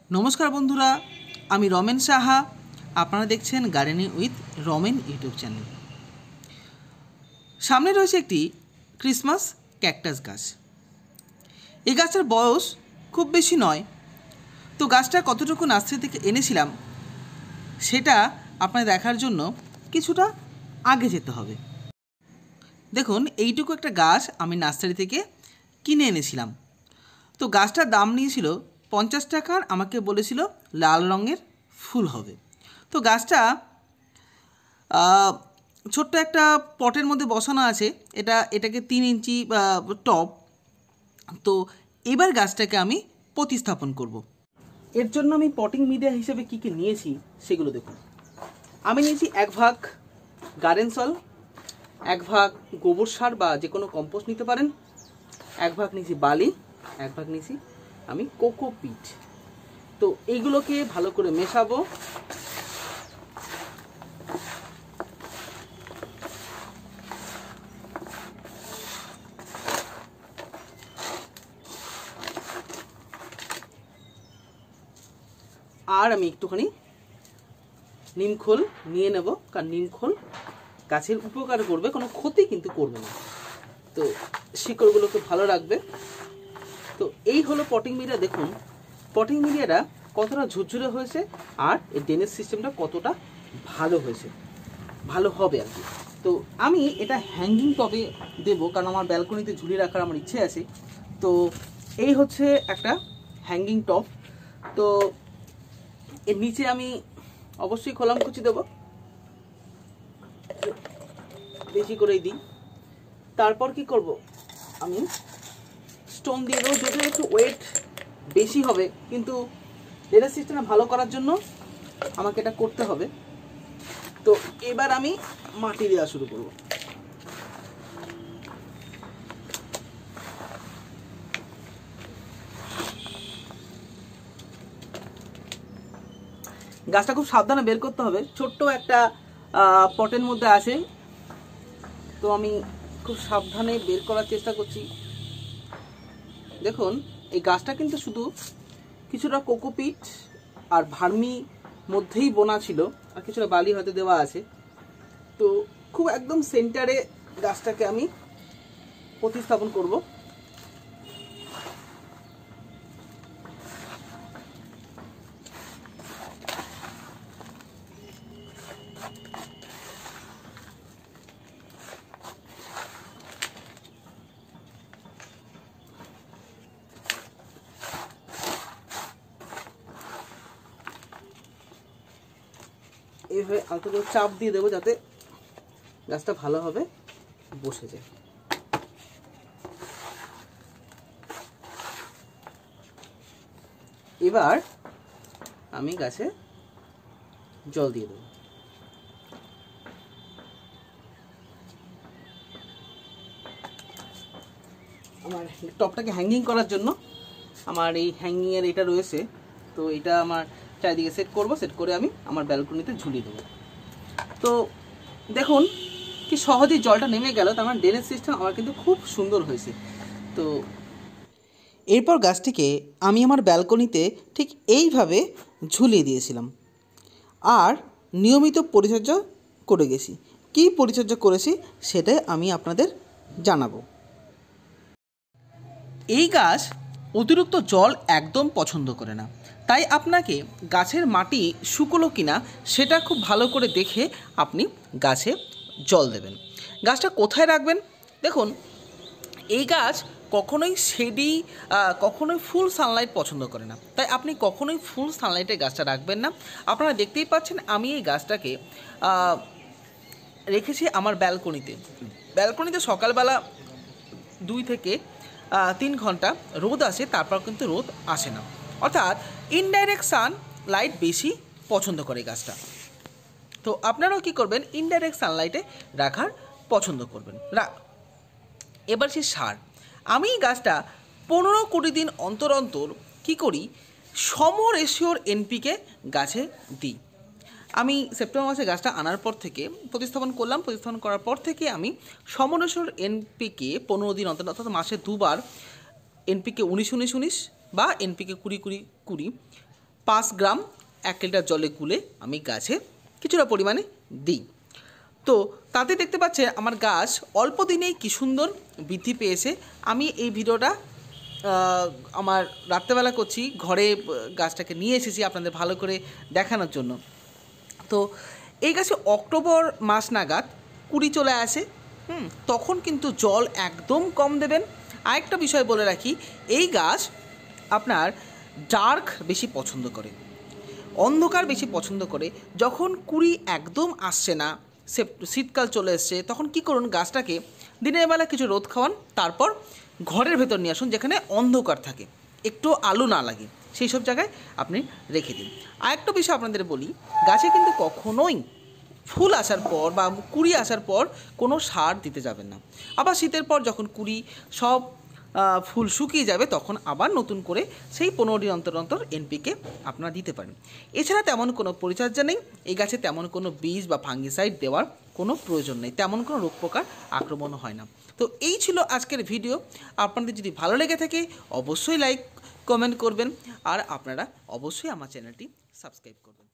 नमस्कार बंधुरा आमी रमेन साहा आपनारा देखছেন gardening with Ramen YouTube channel. सामने रयेछे एकटी क्रिसमास कैक्टास गाछ। এই গাছটার বয়স খুব বেশি নয়, তো গাছটা কতটুকু নার্সারি থেকে এনেছিলাম সেটা আপনাদের দেখার জন্য কিছুটা আগে যেতে হবে। দেখুন এইটুকু একটা গাছ আমি নার্সারি থেকে কিনে এনেছিলাম। তো গাছটার দাম নিয়েছিল 50 টাকা, আমাকে বলেছিল লাল রঙের ফুল হবে। তো গাছটা ছোট্ট একটা পটের মধ্যে বসানো আছে, এটাকে 3 ইঞ্চি টব। তো এবার গাছটাকে আমি প্রতিস্থাপন করব। এর জন্য আমি পটিং মিডিয়া হিসেবে কী কী নিয়েছি সেগুলো দেখুন। আমি নিয়েছি 1 ভাগ গার্ডেন সয়েল, 1 ভাগ গোবর সার বা যে কোনো কম্পোস্ট নিতে পারেন, 1 ভাগ নিয়েছি বালি, 1 ভাগ নিয়েছি আমি কোকোপিট। তো এইগুলোকে ভালো করে মেশাবো। আর আমি একটুখানি নিমখোল নিয়ে নেব, কারণ নিমখোল গাছের উপকার করবে, কোনো ক্ষতি কিন্তু করবে না। তো শিকড়গুলোকে ভালো রাখবে। তো এই হলো পটিং মিডিয়া। দেখুন পটিং মিডিয়াটা কতটা ঝুরঝুরে হয়েছে আর এই ড্রেনেজ সিস্টেমটা কতটা ভালো হয়েছে, ভালো হবে আর কি। তো আমি এটা হ্যাঙ্গিং টবে দেবো, কারণ আমার ব্যালকনিতে ঝুলিয়ে রাখার আমার ইচ্ছে আছে। তো এই হচ্ছে একটা হ্যাঙ্গিং টব। তো এর নিচে আমি অবশ্যই খোলামকুচি দেবো, বেশি করেই দিই। তারপর কি করব, আমি স্টোন দিয়ে দেবো, যদিও একটু ওয়েট বেশি হবে, কিন্তু ড্রেনেজ সিস্টেমটা ভালো করার জন্য আমাকে এটা করতে হবে। তো এবার আমি মাটি দেওয়া শুরু করব। গাছটা খুব সাবধানে বের করতে হবে, ছোট্ট একটা পটের মধ্যে আছে। তো আমি খুব সাবধানে বের করার চেষ্টা করছি। দেখুন এই গাছটা কিন্তু শুধু কিছুটা কোকোপিট আর ভার্মি মধ্যেই বোনা ছিল, আর কিছুটা বালি হয়তো দেওয়া আছে। তো খুব একদম সেন্টারে গাছটাকে আমি প্রতিস্থাপন করব। এইভাবে আলতো করে চাপ দিয়ে দেবো, যাতে গাছটা ভালোভাবে বসে যায়। এবার আমি গাছে জল দিয়ে দেবো। আমার টপটাকে হ্যাঙ্গিং করার জন্য আমার এই হ্যাঙ্গিংয়ের এটা রয়েছে। তো এটা আমার চারিদিকে সেট করব, সেট করে আমি আমার ব্যালকনিতে ঝুলিয়ে দেবো। তো দেখুন কি সহজেই জলটা নেমে গেল, তার মানে ড্রেনেজ সিস্টেম আমার কিন্তু খুব সুন্দর হয়েছে। তো এরপর গাছটিকে আমি আমার ব্যালকনিতে ঠিক এইভাবে ঝুলিয়ে দিয়েছিলাম আর নিয়মিত পরিচর্যা করে গেছি। কী পরিচর্যা করেছি সেটাই আমি আপনাদের জানাবো। এই গাছ অতিরিক্ত জল একদম পছন্দ করে না, তাই আপনাকে গাছের মাটি শুকনো কিনা সেটা খুব ভালো করে দেখে আপনি গাছে জল দেবেন। গাছটা কোথায় রাখবেন, দেখুন এই গাছ কখনোই কখনোই ফুল সানলাইট পছন্দ করে না, তাই আপনি কখনোই ফুল সানলাইটে গাছটা রাখবেন না। আপনারা দেখতেই পাচ্ছেন আমি এই গাছটাকে রেখেছি আমার ব্যালকনিতে সকালবেলা 2 থেকে 3 ঘন্টা রোদ আসে, তারপর কিন্তু রোদ আসে না, অর্থাৎ ইনডাইরেক্ট সানলাইট বেশি পছন্দ করে গাছটা। তো আপনারাও কি করবেন, ইনডাইরেক্ট সানলাইটে রাখার পছন্দ করবেন। এবার সে সার, আমি গাছটা 15-20 দিন অন্তর অন্তর কী করি, সমরেশিওর NPK গাছে দিই। আমি সেপ্টেম্বর মাসে গাছটা আনার পর থেকে প্রতিস্থাপন করলাম। প্রতিস্থাপন করার পর থেকে আমি সমরেশিওর NPK 15 দিন অন্তর, অর্থাৎ মাসে 2 বার NPK 19-19-19 বা NPK 20-20-20 5 গ্রাম 1 লিটার জলে গুলে আমি গাছে কিছুটা পরিমাণে দিই। তো তাতে দেখতে পাচ্ছেন আমার গাছ অল্প দিনেই কী সুন্দর বৃদ্ধি পেয়েছে। আমি এই ভিডিওটা আমার রাত্রেবেলা করছি, ঘরে গাছটাকে নিয়ে এসেছি আপনাদের ভালো করে দেখানোর জন্য। তো এই গাছে অক্টোবর মাস নাগাদ কুড়ি চলে আসে, তখন কিন্তু জল একদম কম দেবেন। আরেকটা বিষয় বলে রাখি, এই গাছ আপনার ডার্ক বেশি পছন্দ করে, অন্ধকার বেশি পছন্দ করে। যখন কুড়ি একদম আসছে না, শীতকাল চলে এসছে, তখন কি করুন, গাছটাকে দিনের বেলা কিছু রোদ খাওয়ান, তারপর ঘরের ভেতর নিয়ে আসুন যেখানে অন্ধকার থাকে, একটু আলো না লাগে, সেই সব জায়গায় আপনি রেখে দিন। আরেকটা বিষয় আপনাদের বলি, গাছে কিন্তু কখনোই ফুল আসার পর বা কুড়ি আসার পর কোনো সার দিতে যাবেন না। আবার শীতের পর যখন কুড়ি সব ফুল শুকিয়ে যাবে, তখন আবার নতুন করে সেই 15 দিন অন্তর অন্তর এনপিকে আপনারা দিতে পারেন। এছাড়া তেমন কোনো পরিচর্যা নেই, এই গাছে তেমন কোনো বীজ বা ফাঙ্গিসাইড দেওয়ার কোনো প্রয়োজন নেই, তেমন কোনো রোগ পোকার আক্রমণও হয় না। তো এই ছিল আজকের ভিডিও। আপনাদের যদি ভালো লেগে থাকে অবশ্যই লাইক কমেন্ট করবেন, আর আপনারা অবশ্যই আমার চ্যানেলটি সাবস্ক্রাইব করবেন।